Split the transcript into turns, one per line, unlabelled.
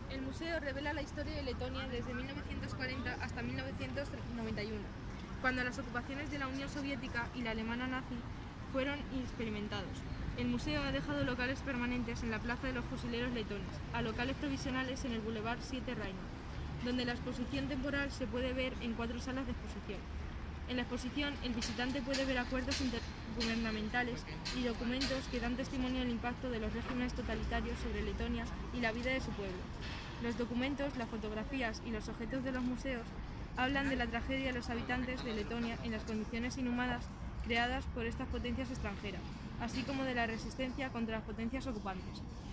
El museo revela la historia de Letonia desde 1940 hasta 1991, cuando las ocupaciones de la Unión Soviética y la alemana nazi fueron experimentados. El museo ha dejado locales permanentes en la Plaza de los Fusileros Letones, a locales provisionales en el Boulevard 7 Reina, donde la exposición temporal se puede ver en 4 salas de exposición. En la exposición, el visitante puede ver acuerdos intergubernamentales y documentos que dan testimonio del impacto de los regímenes totalitarios sobre Letonia y la vida de su pueblo. Los documentos, las fotografías y los objetos de los museos hablan de la tragedia de los habitantes de Letonia en las condiciones inhumanas creadas por estas potencias extranjeras, así como de la resistencia contra las potencias ocupantes.